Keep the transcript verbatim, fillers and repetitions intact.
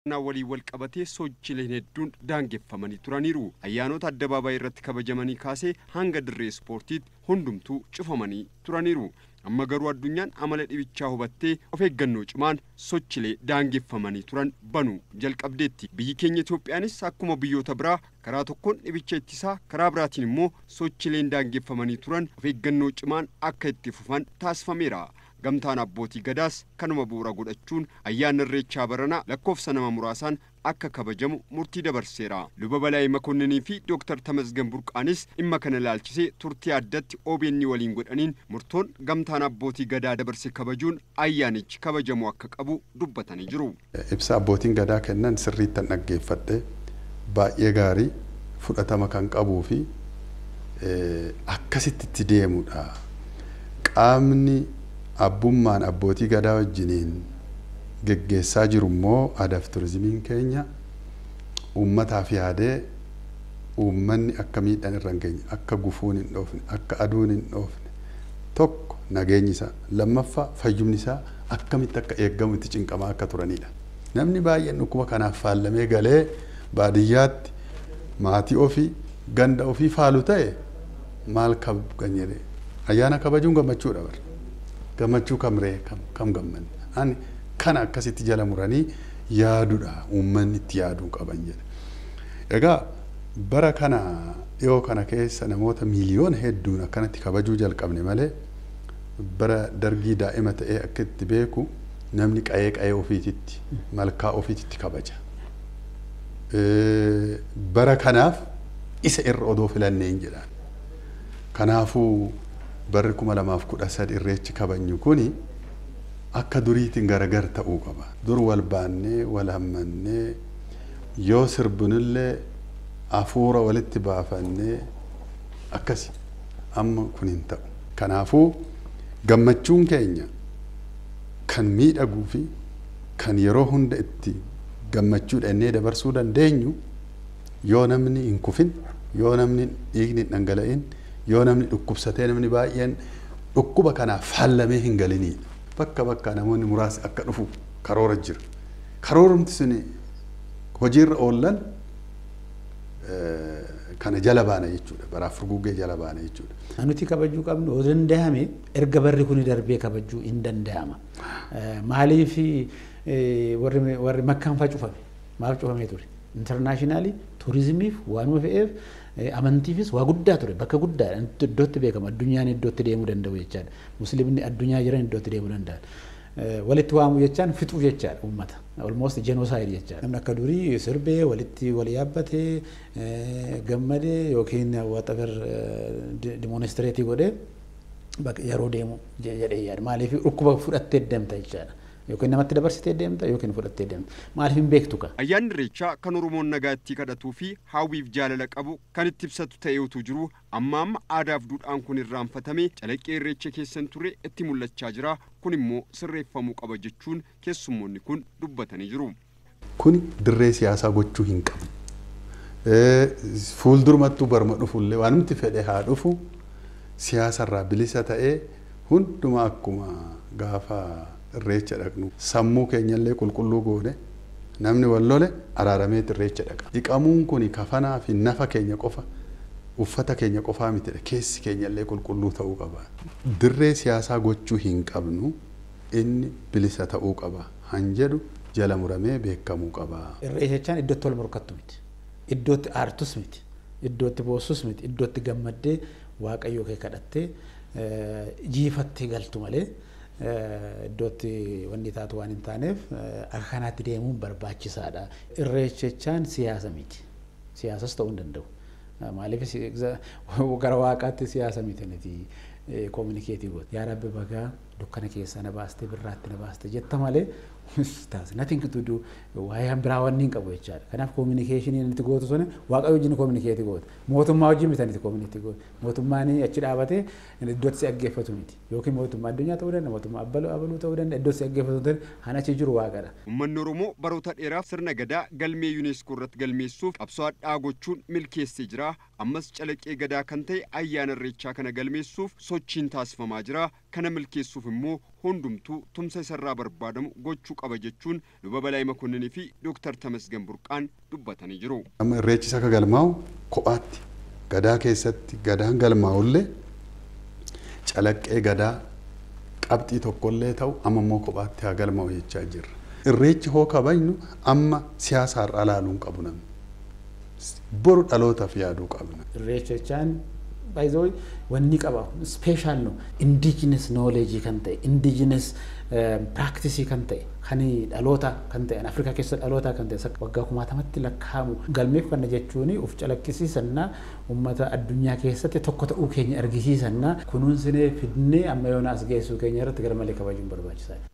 walii wal qabatee sochiileen hedduun daangeffamanii turaniiru. Ayyaanota addabaabaayii irratti kabajamanii kaasee hanga dirree ispoortiitti hundumtuu cufamanii turaniiru. Amma garuu addunyaan amala dhibichaa hubattee of eeggannoo cimaan sochiilee daangeffamanii turan banuu jalqabdeetti. Biyyi keenya Itoophiyaanis akkuma biyyoota biraa karaa tokkoon dhibicha ittisaa karaa biraatiin immoo sochiileen daangeffamanii turan of eeggannoo cimaan akka itti fufan taasifameera. Gamtaan abbootii gadaas kanuma bu'uura godhachuun ayyaana irreechaa baranaa lakkoofsa nama muraasaan akka kabajamu murtii dabarseera. Luba Balaayii Makonninii fi Dooktar Tamasgan Burqaanis dhimma kana ilaalchisee turtii addatti O B N waliin godhaniin murtoon gamtaan abbootii gadaa dabarse kabajuun ayyaanichi kabajamu akka qabu dubbatanii jiru. Ibsa abbootiin gadaa kennan sirriitti dhaggeeffadhe baay'ee gaarii fudhatama kan qabuu fi akkasitti itti deemudha. Qaamni abbummaan abbootii gadaa wajjiniin geggeessaa jiru immoo aadaaf turizimiin keenya uummataaf yaadee uummanni akka miidhaan irra hin geenye akka gufuun hin dhoofne akka aduun hin dhoofne tokko nageenyi isaa lammaffaa fayyumni isaa akkamitti akka eeggamu itti cinqamaa akka turanidha. Namni baay'een dhukkuba kanaaf faallamee galee baadiyyaatti maatii ofii ganda ofii faalu ta'e maal kabajne ayyaana kabajuun gammachuudha bara. Gammachuu kamree kam kam gammanne ani kana akkasitti jala muranii yaadudha uummanni itti yaaduu qaban jedha. Egaa bara kana dhiyoo kana keessa namoota miiliyoona hedduun akkanatti kabajuu jalqabne malee bara dargii daa'ima ta'ee akka itti beeku namni qa'ee qa'ee ofiititti malkaa ofiititti kabaja. Bara kanaaf isa irra odoo filanneen jedhaan. Kanaafuu barri kuma lamaaf kudha sadi irreechi kabajnu kuni akka duriitiin garagar ta'uu qaba. Dur wal baannee wal hammannee yoo sirbunillee afuura walitti baafannee akkasi amma kun hin ta'u. Kanaafuu gammachuun keenya kan miidhaguu fi kan yeroo hunda itti gammachuu dhannee dabarsuu dandeenyu yoo namni hin kufin yoo namni dhiigni hin dhangala'in yoo namni dhukkubsatee namni baay'een dhukkuba kanaaf faallamee hin galinidha. Bakka bakka namoonni muraasni akka dhufu karoora jira. Karoorumti suni hojiirra oollan kana jala baana jechuudha. Baraaf furguggee jala baana jechuudha. Nuti kabajuu qabnu yoo danda'ame erga barri kuni darbee kabajuu hin danda'ama. Maaliif warri warri makkaan faa cufame maaf cufamee ture? Internaashinaali turizimiif waanuma fe'eef amantiifis waa guddaa ture bakka guddaa iddootti beekama addunyaan iddootti deemuu danda'u jechaadha. Musliimni addunyaa jiran iddootti deemuu danda'an. Walitti waamu jechaan fixuu jechaadha uummata. Almost genocide jechaadha. Namni akka durii sirbee walitti wal yaabbatee gammadee yookiin whatever demonstrate godhee yeroo deemu jedhee yaada. Maaliif dhukkuba fudhattee deemta jechaadha. Yookiin namatti dabarsitee deemta yookiin fudhattee deemta. Maaliif hin beektu ka? Ayyaanni irreechaa kan Oromoon nagaa itti kadhatuu fi hawwiif jaalala qabu kan itti ibsatu ta'ee utuu jiru amma amma aadaaf duudhaan kun irraanfatamee calaqqee irreecha keessan ture itti mul'achaa jira. Kun immoo sirreeffamuu qaba jechuun keessummoonni kun dubbatanii jiru. Kun dirree siyaasaa gochuu hin qabu. Fuuldurumattuu barma dhufullee waan nuti fedhe haa dhufu siyaasarraa bilisa ta'ee hundumaa akkuma gaafa irreecha dhaqnu sammuu keenyallee qulqulluu goone namni wal lole araaramee irreecha dhaqa. Dhiqamuun kun kafanaa fi nafa keenya qofa uffata keenya qofaa mitidha. Keessi keenyallee qulqulluu ta'uu qaba. Dirree siyaasaa gochuu hin qabnu inni bilisa ta'uu qaba. Han jedhu jala muramee beekamuu qaba. Irreechaan iddootti wal morkattu miti. Iddootti aartus miti. Iddootti boossus miti. Iddootti gammaddee waaqayyoo kee kadhattee jiifattee galtu malee iddootti wanni taatu waan hin taaneef akka kanaatti deemuun barbaachisaadha. Irreechaan siyaasa miti. Siyaasas ta'uu hin danda'u. Maaliif gara waaqaatti siyaasa miti nuti kominikeetii goota. Yaa Rabbi bagaa dukkana keessa na baaste birraatti na baaste jetta malee taas nothing to do waa'ee biraa wanni hin qabu jechaadha. Kanaaf kominikeeshinii nuti gootu sana waaqa wajjin kominikeetii goota. Mootummaa wajjin miti nuti kominikeetii goota. Mootummaan achi dhaabatee iddootti si dhaggeeffatu miti. Yookiin mootummaa addunyaa ta'uu danda'a mootummaa abbaluu abaluu ta'uu danda'a iddootti si dhaggeeffatu ta'e han achi jiru waaqadha. Uummanni Oromoo baroota dheeraaf sirna gadaa galmee yuuneeskoo irratti galmeessuuf qabsoo addaa gochuun milkeessee jira. Ammas calaqqee gadaa kan ta'e ayyaana irreechaa kana galmeessuuf sochiin taasifamaa jira. kana milkeessuuf immoo hundumtuu tumsa isarraa barbaadamu gochuu qaba jechuun luba Balaayi Makonninii fi Dooktar Tamasgen Burqaan dubbatanii jiru. Amma irreechi isa ka galmaa'u kophaatti gadaa keessatti gadaan galmaa'ullee calaqqee gadaa qabxii tokkollee ta'u amma immoo kophaatti haa galmaa'u jechaa jirra. Irreechi hoo kabajnu amma siyaasaarra ilaaluun qabu namni. Boru dhalootaaf yaaduu qabna. Irreecha jechaan baay'ee wanni qaba special no indigenous knowledge kan ta'e indigenous practice kan ta'e kan dhaloota kan ta'e Afrikaa keessa dhaloota kan ta'e waggaa kumaatamatti lakkaa'amu galmeeffanna jechuun uf calaqqisiisanna uummata addunyaa keessatti tokko ta'uu keenya argisiisanna kunuunsinee fidnee amma yoona as geessuu keenya irratti garmalee kabajuun barbaachisaadha.